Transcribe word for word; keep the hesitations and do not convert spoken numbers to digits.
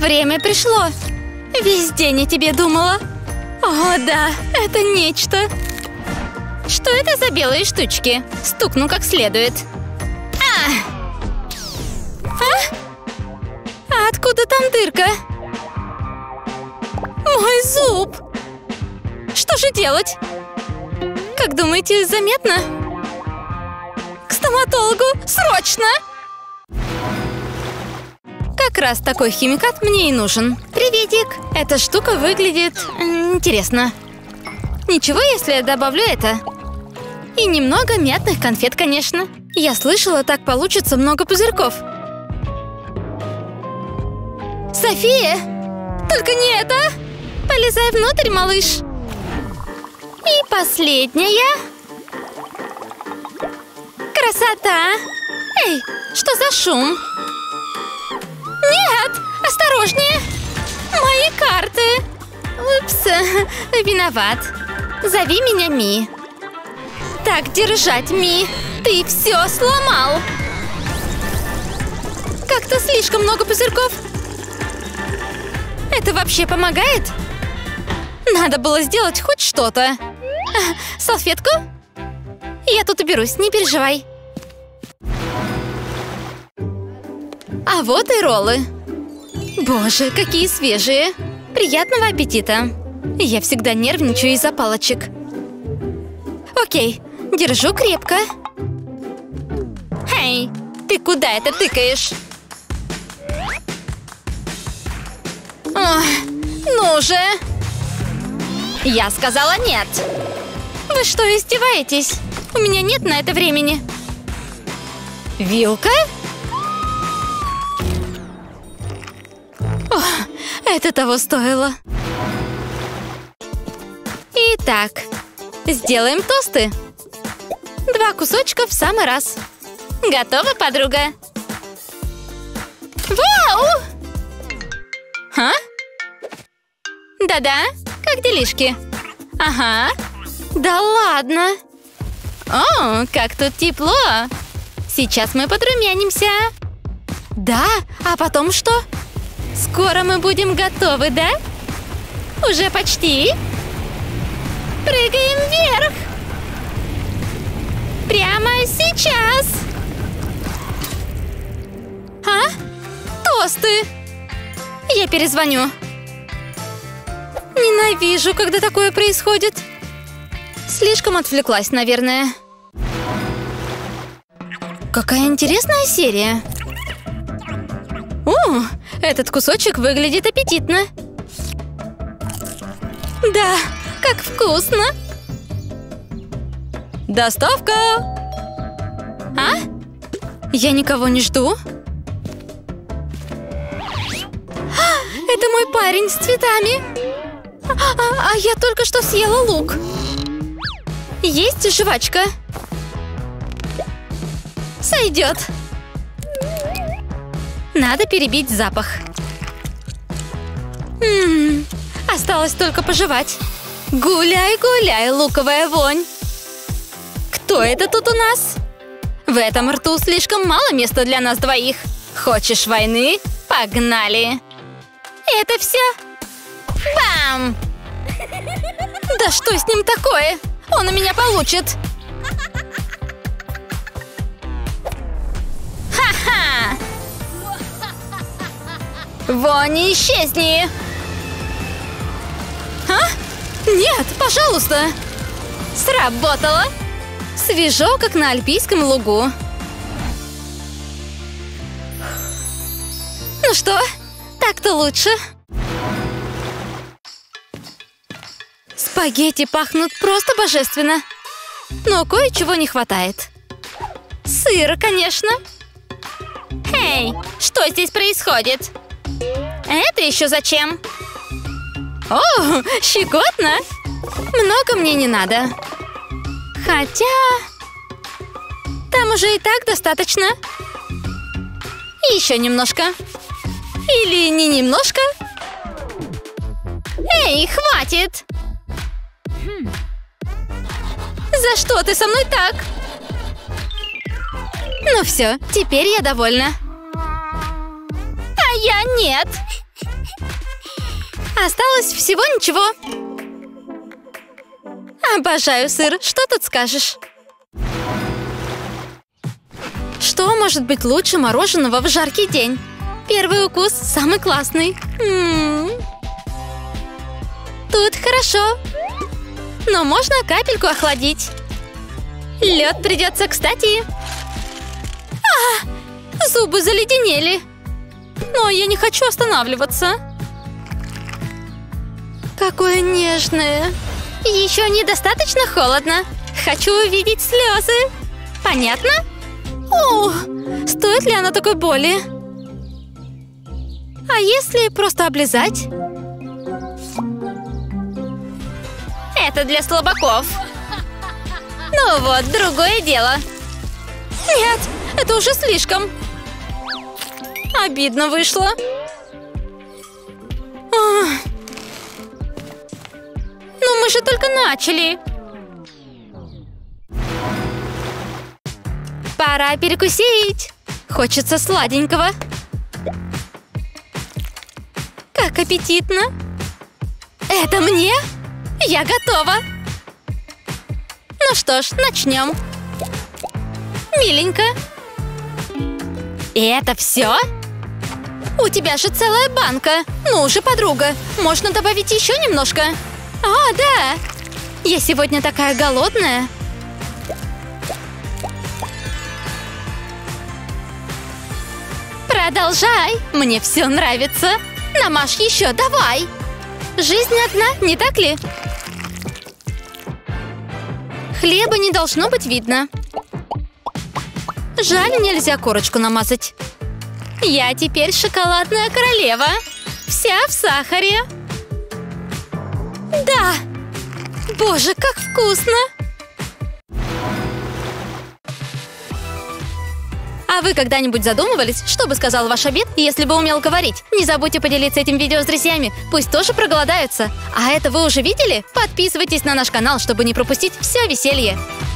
Время пришло. Весь день я тебе думала. О, да, это нечто. Что это за белые штучки? Стукну как следует. А! А? А откуда там дырка? Мой зуб! Что же делать? Как думаете, заметно? К стоматологу! Срочно! Как раз такой химикат мне и нужен. Приветик! Эта штука выглядит... интересно. Ничего, если я добавлю это? И немного мятных конфет, конечно. Я слышала, так получится много пузырьков. София! Только не это! Полезай внутрь, малыш! И последняя. Красота! Эй, что за шум? Нет! Осторожнее! Мои карты! Упс, виноват. Зови меня Ми. Так держать, Ми. Ты все сломал. Как-то слишком много пузырьков. Это вообще помогает? Надо было сделать хоть что-то. Салфетку? Я тут уберусь, не переживай. А вот и роллы. Боже, какие свежие. Приятного аппетита. Я всегда нервничаю из-за палочек. Окей, держу крепко. Эй, ты куда это тыкаешь? Ох, ну же. Я сказала нет. Вы что, издеваетесь? У меня нет на это времени. Вилка? О, это того стоило. Итак, сделаем тосты. Два кусочка в самый раз. Готова, подруга? Вау! А? Да-да, как делишки? Ага. Да ладно. О, как тут тепло. Сейчас мы подрумянимся. Да, а потом что? Скоро мы будем готовы, да? Уже почти. Прыгаем вверх. Прямо сейчас. А? Тосты. Я перезвоню. Ненавижу, когда такое происходит. Слишком отвлеклась, наверное. Какая интересная серия. О, этот кусочек выглядит аппетитно. Да, как вкусно. Доставка. А? Я никого не жду. Это мой парень с цветами. А, а, а я только что съела лук. Есть жвачка? Сойдет. Надо перебить запах. М-м, осталось только пожевать. Гуляй, гуляй, луковая вонь. Кто это тут у нас? В этом рту слишком мало места для нас двоих. Хочешь войны? Погнали. Это все? Бам! Да что с ним такое? Он у меня получит. Ха-ха! Вонь, исчезни! А? Нет, пожалуйста! Сработало! Свежо, как на альпийском лугу. Ну что, так-то лучше. Спагетти пахнут просто божественно. Но кое-чего не хватает. Сыра, конечно. Эй, что здесь происходит? Это еще зачем? О, щекотно. Много мне не надо. Хотя... Там уже и так достаточно. Еще немножко. Или не немножко. Эй, хватит! За что ты со мной так? Ну все, теперь я довольна. А я нет. Осталось всего ничего. Обожаю сыр. Что тут скажешь? Что может быть лучше мороженого в жаркий день? Первый укус самый классный. М-м-м. Тут хорошо. Но можно капельку охладить. Лед придется кстати. А, зубы заледенели. Но я не хочу останавливаться. Какое нежное. Еще недостаточно холодно. Хочу увидеть слезы. Понятно? О, стоит ли оно такой боли? А если просто облизать? Это для слабаков. Ну вот, другое дело. Нет, это уже слишком. Обидно вышло. Ах. Ну мы же только начали. Пора перекусить. Хочется сладенького. Как аппетитно. Это мне? Я готова. Ну что ж, начнем. Миленько. И это все? У тебя же целая банка. Ну уже, подруга, можно добавить еще немножко? А, да. Я сегодня такая голодная. Продолжай. Мне все нравится. Намажь еще, давай. Жизнь одна, не так ли? Хлеба не должно быть видно. Жаль, нельзя корочку намазать. Я теперь шоколадная королева. Вся в сахаре. Да! Боже, как вкусно! А вы когда-нибудь задумывались, что бы сказал ваш обед, если бы умел говорить? Не забудьте поделиться этим видео с друзьями, пусть тоже проголодаются. А это вы уже видели? Подписывайтесь на наш канал, чтобы не пропустить все веселье.